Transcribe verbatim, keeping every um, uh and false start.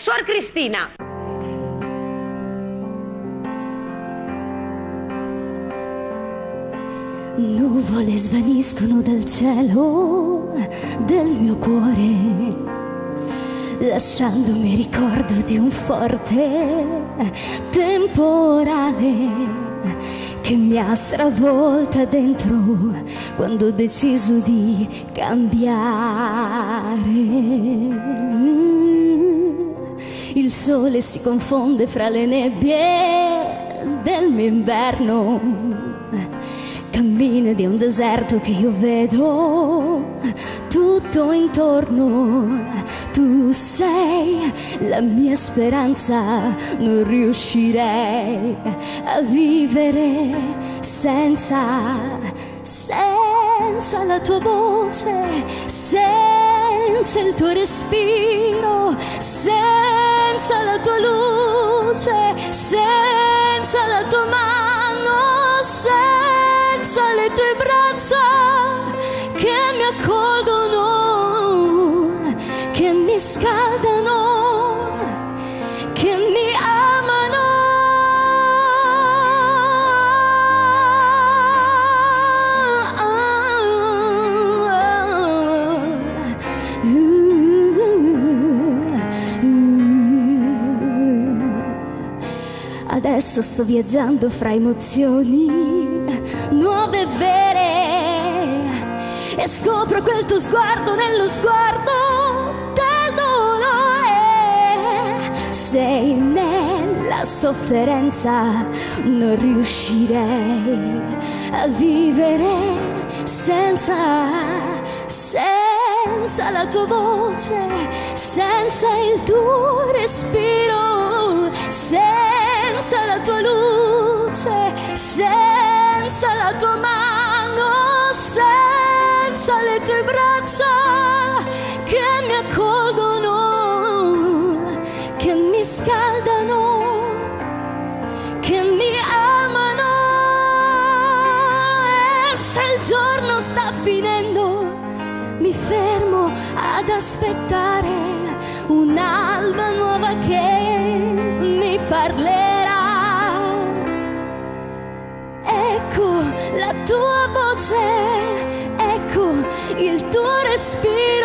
Suor Cristina. Nuvole svaniscono dal cielo del mio cuore, lasciandomi ricordo di un forte temporale che mi ha stravolta dentro quando ho deciso di cambiare. Il sole si confonde fra le nebbie del mio inverno, cammina di un deserto che io vedo tutto intorno. Tu sei la mia speranza, non riuscirei a vivere senza, senza la tua voce, senza il tuo respiro, senza la tua luce, senza la tua mano, senza le tue braccia che mi accolgono, che mi scaldano, che mi amano. Adesso sto viaggiando fra emozioni nuove e vere e scopro quel tuo sguardo nello sguardo del dolore. Sei nella sofferenza, non riuscirei a vivere senza, senza la tua voce, senza il tuo respiro, senza la tua luce, senza la tua mano, senza le tue braccia che mi accolgono, che mi scaldano, che mi amano. E se il giorno sta finendo, mi fermo ad aspettare un'alba nuova che mi parlerà. Ecco la tua voce, ecco il tuo respiro.